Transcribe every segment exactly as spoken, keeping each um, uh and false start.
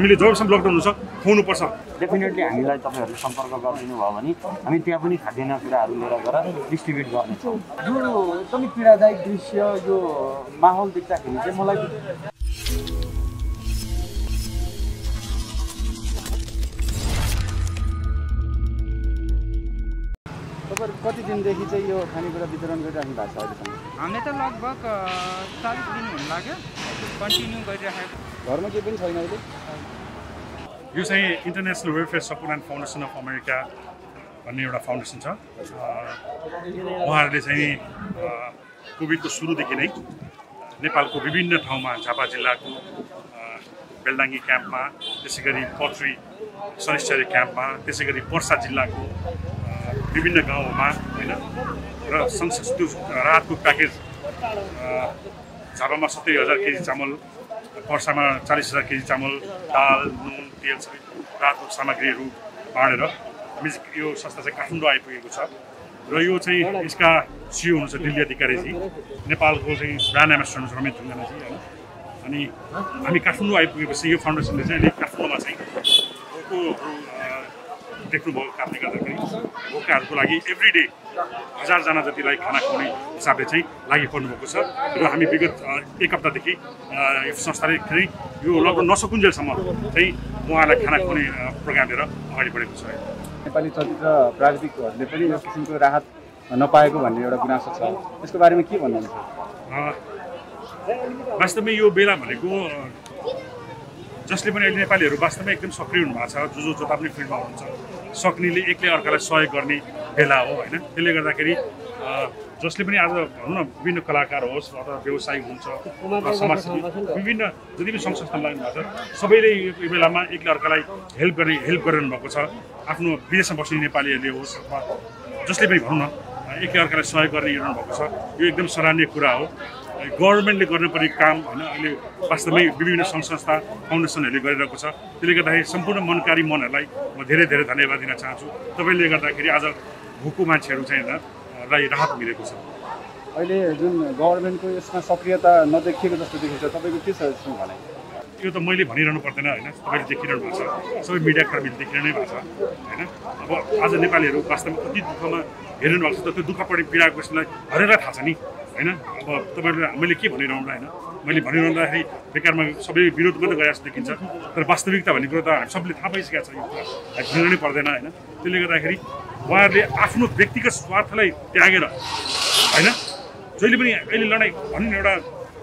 हामीले जबसम्म लकडाउन हुन्छ खुवाउनु पर्छ। डेफिनेटली हामीलाई तपाईहरुले सम्पर्क गरिदिनु भयो भने हामी त्यहाँ पनि खाद्यान्न कुराहरू लिएर गएर डिस्ट्रिब्युट गर्नेछौँ। यो एकदमै पीडादायक दृश्य यो माहौल देख्दाखेरि चाहिँ मलाई तपाईहरु कति दिनदेखि चाहिँ यो खानेकुरा वितरण गरिराख्नु भएको छ अहिलेसम्म? हामीले त लगभग चालीस दिन हुन लाग्यो कन्टिन्यू गरिराखेको। घरमा के पनि छैन अहिले? यो चाहिँ international welfare support and foundation of America भन्ने एउटा फाउन्डेसन छ। उहाँहरूले चाहिँ कोभिडको सुरुदेखि नै नेपालको विभिन्न ठाउँमा झापा जिल्लाको बेलडाङ्गी क्याम्पमा, त्यसै गरी पत्री शनिश्चरी क्याम्पमा, त्यसै गरी पर्सा जिल्लाको विभिन्न गाउँमा होइन र सँगसँगै त्यो राहतको प्याकेज झापामा सत्तरी हजार केजी चामल, पर्सामा चालिस हजार केजी चामल, दाल, नुन, तेल सबै राहतको सामग्रीहरू बाँडेर हामी यो संस्था चाहिँ काठमाडौँ आइपुगेको छ। र यो चाहिँ यसका सिओ हुनुहुन्छ दिल्ली अधिकारीजी, नेपालको चाहिँ ब्रान्ड एम्बेसडर हुनुहुन्छ रमेश ढुङ्गानाजी होइन। अनि हामी काठमाडौँ आइपुगेपछि यो फाउन्डेसनले चाहिँ अहिले काठमाडौँमा चाहिँ भोकोहरू देख्नुभएको कारणले गर्दाखेरि भोकाहरूको लागि एभ्री डे हजारजना जतिलाई खाना खुवाउने हिसाबले चाहिँ लागि पर्नुभएको छ। र हामी विगत एक हप्तादेखि यो संस्थाले चाहिँ यो लगभग नसकुन्जेलसम्म चाहिँ उहाँलाई खाना खुवाउने प्रोग्राम लिएर अगाडि बढेको छ। नेपाली चलचित्र प्राविधिकहरूले पनि यो किसिमको राहत नपाएको भन्ने एउटा गुनासो छ, यसको बारेमा के भन्नुहुन्छ? वास्तवमै यो बेला भनेको जसले पनि अहिले नेपालीहरू वास्तवमा एकदम सक्रिय हुनुभएको छ, जो जो जता पनि फिल्डमा हुनुहुन्छ, सक्नेले एकले अर्कालाई सहयोग गर्ने बेला हो होइन। त्यसले गर्दाखेरि जसले पनि आज भनौँ न विभिन्न कलाकार होस् अथवा व्यवसायी हुनुहुन्छ, समाजसेवी विभिन्न जति पनि सङ्घ संस्था लाग्नु भएको छ, सबैले यो बेलामा एकले अर्कालाई हेल्प गर्ने हेल्प गरिरहनु भएको छ। आफ्नो विदेशमा बस्ने नेपालीहरूले होस् अथवा जसले पनि भनौँ न एकले अर्कालाई सहयोग गर्ने हिँड्नु भएको छ, यो एकदम सराहनीय कुरा हो। गभर्मेन्टले गर्नुपर्ने काम होइन अहिले वास्तवमै विभिन्न सङ्घ संस्था फाउन्डेसनहरूले गरिरहेको छ। त्यसले गर्दाखेरि सम्पूर्ण मनकारी मनहरूलाई म धेरै धेरै धन्यवाद दिन चाहन्छु। तपाईँले गर्दाखेरि आज भोको मान्छेहरू चाहिँ लाई राहत मिलेको छ। अहिले जुन गभर्मेन्टको यसमा सक्रियता नदेखिएको जस्तो देखिन्छ, तपाईँको के छ यसमा भनाइ? यो त मैले भनिरहनु पर्दैन होइन, तपाईँले देखिरहनु भएको छ, सबै मिडिया कर्मीले देखिरहनु भएको छ होइन। अब आज नेपालीहरू वास्तवमा कति दुःखमा हेरिरहनु भएको छ, त्यो दुःख पढी पीडाको यसलाई हरेर थाहा छ नि होइन। अब तपाईँहरूले मैले के भनिरहनु होइन, मैले भनिरहँदाखेरि बेकारमा सबै विरोध मात्रै गरे जस्तो देखिन्छ, तर वास्तविकता भन्ने कुरो त हामी सबले थाहा पाइसकेको छ, यो कुरा भनिरहनै पर्दैन होइन। त्यसले गर्दाखेरि उहाँहरूले आफ्नो व्यक्तिगत स्वार्थलाई त्यागेर होइन जहिले पनि अहिले लडाइँ भन्ने एउटा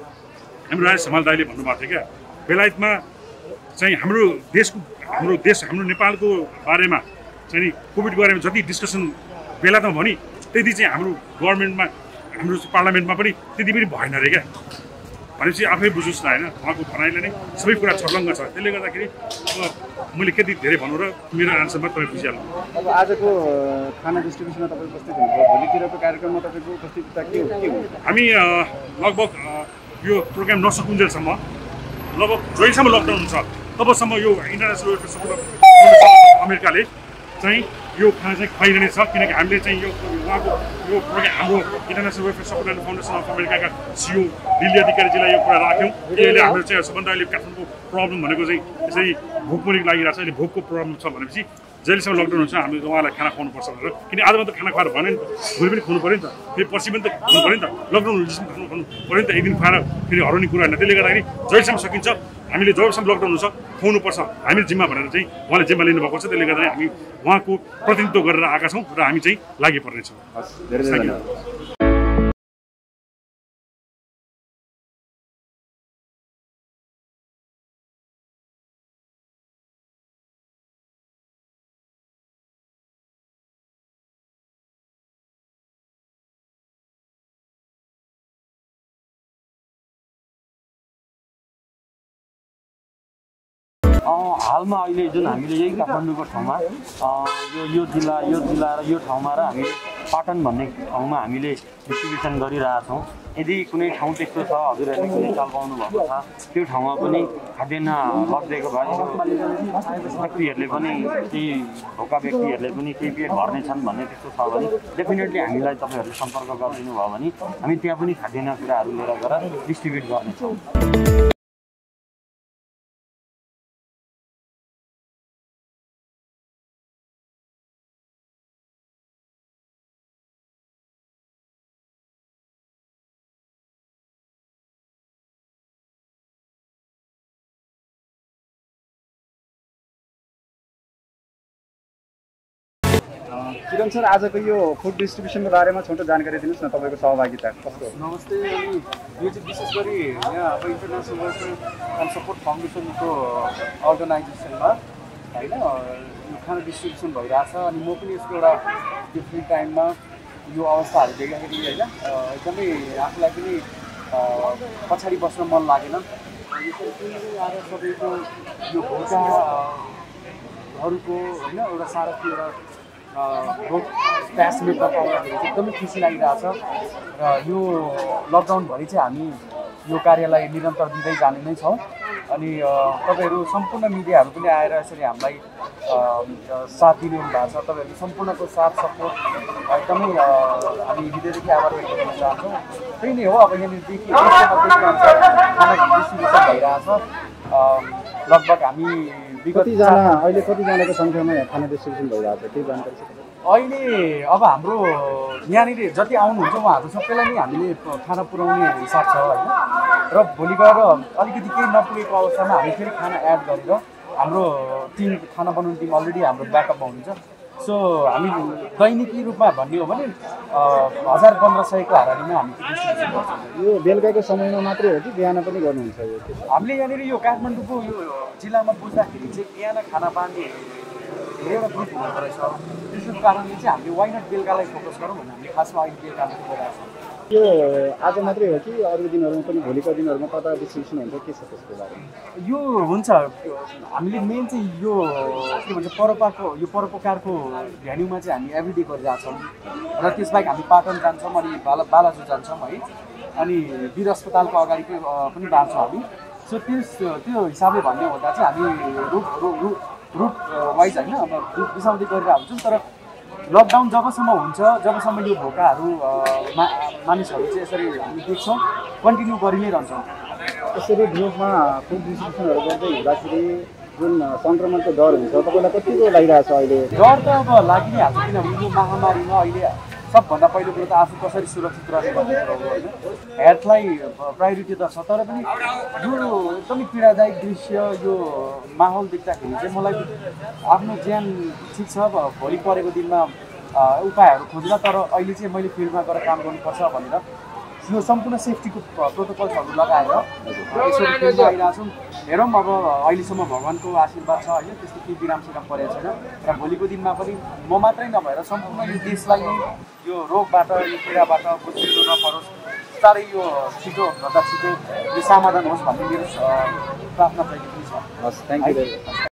हाम्रो राजेश हमाल दाइले भन्नुभएको थियो क्या, बेलायतमा चाहिँ हाम्रो देशको हाम्रो देश हाम्रो नेपालको बारेमा चाहिँ नि कोभिडको बारेमा जति डिस्कसन बेलायतमा भने त्यति चाहिँ हाम्रो गभर्मेन्टमा हाम्रो पार्लियामेन्टमा पनि त्यति पनि भएन अरे क्या। भनेपछि आफै बुझोस् न होइन, उहाँको भनाइले नै सबै कुरा छर्लङ्ग छ। त्यसले गर्दाखेरि अब मैले कति धेरै भनौँ र मेरो आन्सरमा तपाईँ बुझिहाल्नु। अब आजको खाना डिस्ट्रिब्युसनमा तपाईँ उपस्थित हुनुभयो, भोलितिरको कार्यक्रममा तपाईँको उपस्थितता के हो? के हो हामी लगभग यो प्रोग्राम नसकुन्जेलसम्म लगभग जहिलेसम्म लकडाउन हुन्छ तबसम्म यो इन्टरनेसनल वेलफेयर सपोर्ट अमेरिकाले चाहिँ यो खाना चाहिँ खुवाइरहने छ। किनकि हामीले चाहिँ यो उहाँको यो प्रोग्राम हाम्रो international welfare support and foundation of अमेरिकाका सिओ दिल्ली अधिकारीजीलाई यो कुरा राख्यौँ कि अहिले हाम्रो चाहिँ सबभन्दा अहिले काठमाडौँको प्रब्लम भनेको चाहिँ यसरी भोक पनि लागिरहेको छ, अहिले भोकको प्रब्लम छ भनेपछि जहिलेसम्म लकडाउन हुन्छ हामीले उहाँलाई खाना खुवाउनुपर्छ भनेर। किन आज मात्रै खाना खुवाएर भने नि त भोलि पनि खुवाउनु पऱ्यो नि त, फेरि पर्सि पनि त खुवाउनु पऱ्यो नि त, लकडाउन हुँदैछ खानु खुवाउनु पऱ्यो नि त, एक दिन खुवाएर फेरि हराउने कुरा होइन। त्यसले गर्दाखेरि जहिलेसम्म सकिन्छ हामीले जबसम्म लकडाउन हुन्छ खुवाउनुपर्छ हामीले जिम्मा भनेर चाहिँ उहाँले जिम्मा लिनुभएको छ। त्यसले गर्दाखेरि हामी उहाँको प्रतिनिधित्व गरेर आएका छौँ र हामी चाहिँ लागि पर्नेछौँ। धेरै धेरै धन्यवाद। हालमा अहिले जुन हामीले यही काठमाडौँको ठाउँमा यो यो जिल्ला यो जिल्ला र यो ठाउँमा र हामी पाटन भन्ने ठाउँमा हामीले डिस्ट्रिब्युसन गरिरहेछौँ। यदि कुनै ठाउँ त्यस्तो छ हजुरहरूले कुनै चाल पाउनु भएको छ त्यो ठाउँमा पनि खाद्यान्न लगिदिएको भए व्यक्तिहरूले पनि केही भोका व्यक्तिहरूले पनि केही पेट भर्नेछन् भन्ने त्यस्तो छ भने डेफिनेटली हामीलाई तपाईँहरूले सम्पर्क गरिदिनु भयो भने हामी त्यहाँ पनि खाद्यान्न कुराहरू लिएर गएर डिस्ट्रिब्युट गर्नेछौँ। किरण सर, आजको यो फुड डिस्ट्रिब्युसनको बारेमा छोटो जानकारी दिनुहोस् न, तपाईँको सहभागिता कस्तो? नमस्ते। अनि यो चाहिँ विशेष गरी यहाँ अब इन्टरनेसनल वेलफेयर एन्ड सपोर्ट फाउन्डेसनको अर्गनाइजेसनमा होइन यो खाना डिस्ट्रिब्युसन भइरहेछ। अनि म पनि यसको एउटा यो फ्री टाइममा यो अवस्थाहरू देख्दाखेरि होइन एकदमै आफूलाई पनि पछाडि बस्न मन लागेन। यसरी आएर सबैको यो भोकाहरूको होइन एउटा साह्रो त्यो एउटा भोक प्यासले पाउँदाखेरि चाहिँ एकदमै खुसी लागिरहेछ। र यो लकडाउनभरि चाहिँ हामी यो कार्यलाई निरन्तर दिँदै जाने नै छौँ। अनि तपाईँहरू सम्पूर्ण मिडियाहरू पनि आएर यसरी हामीलाई साथ दिनुभएको छ। तपाईँहरूको सम्पूर्णको साथ सपोर्ट एकदमै हामी हृदयदेखि आभार व्यक्त गर्न चाहन्छौँ। त्यही नै हो। अब यहाँनिरदेखि खाना डिस्ट्रिब्युसन भइरहेछ। लगभग हामी कतिजना अहिले कतिजनाको सङ्ख्यामा खाना डिस्ट्रिब्युसन भइरहेको छ, केही जानकारी छ? अहिले अब हाम्रो यहाँनिर जति आउनुहुन्छ उहाँहरू सबैलाई नै हामीले खाना पुर्याउने हिसाब छ होइन। र भोलि गएर अलिकति केही नपुगेको अवस्थामा हामी फेरि खाना एड गरेर हाम्रो टिम खाना बनाउने टिम अलरेडी हाम्रो ब्याकअपमा हुनुहुन्छ। सो हामी दैनिकी रूपमा भन्ने हो भने हजार पन्ध्र सयको हाराहारीमा हामी डिस्ट्रिब्युसन गर्छौँ। यो बेलुकाको समयमा मात्रै हो कि बिहान पनि गर्नुहुन्छ? यो हामीले यहाँनिर यो काठमाडौँको यो जिल्लामा बुझ्दाखेरि चाहिँ बिहान खाना बाँड्ने धेरैवटा ग्रुप हुँदो रहेछ। त्यसको कारणले चाहिँ हामीले वाइ नट बेलुकालाई फोकस गरौँ भनेर हामीले खासमा अहिले बेलुका मात्रै गरिरहेको छौँ। यो आज मात्रै हो कि अरू दिनहरूमा पनि, भोलिको दिनहरूमा कता डिस्ट्रिब्युसन हुन्छ, के छ त्यसको बारेमा? यो हुन्छ हामीले मेन चाहिँ यो के भन्छ परोपकारको यो परोपकारको भ्यान्यूमा चाहिँ हामी एभ्रिडे गरिरहेछौँ। र त्यसबाहेक हामी पाटन जान्छौँ, अनि बाला बालाजु जान्छौँ है, अनि वीर अस्पतालको अगाडि पनि बाँड्छौँ हामी। सो त्यस त्यो हिसाबले भन्ने हुँदा चाहिँ हामी रुट रुट रुट वाइज होइन अब बिसाउँदै गरिरहेको हुन्छौँ। तर लकडाउन जबसम्म हुन्छ, जबसम्म यो भोकाहरू मा मानिसहरू चाहिँ यसरी हामी देख्छौँ कन्टिन्यू गरि नै रहन्छौँ। यसरी ग्रुपमा फुड डिस्ट्रिब्युसनहरू गर्दै हुँदाखेरि जुन सङ्क्रमणको डर हुन्छ तपाईँलाई कतिको लागिरहेको छ अहिले? डर त अब लागि नै हाल्छ, किनभने यो महामारीमा अहिले सबभन्दा पहिलो कुरो त आफू कसरी सुरक्षित रहने भन्ने कुरो हो होइन। हेल्थलाई प्रायोरिटी त छ, तर पनि यो एकदमै पीडादायक दृश्य यो माहौल देख्दाखेरि चाहिँ मलाई आफ्नो ज्यान ठिक छ, भोलि परेको दिनमा उपायहरू खोज्ला, तर अहिले चाहिँ मैले फिल्डमा गएर काम गर्नुपर्छ भनेर यो सम्पूर्ण सेफ्टीको प्रोटोकल्सहरू लगाएर यसरी फिल्डमा आइरहेको छौँ। हेरौँ अब अहिलेसम्म भगवान्को आशीर्वाद छ होइन, त्यस्तो केही बिराम सिराम परेको छैन। र भोलिको दिनमा पनि म मात्रै नभएर सम्पूर्ण यो देशलाई नै यो रोगबाट यो पीडाबाट बुझ्नु नपरोस्, चाँडै यो छिटो भन्दा छिटो यो समाधान होस् भन्ने मेरो प्रार्थना पनि छ। हस्, थ्याङ्क यू।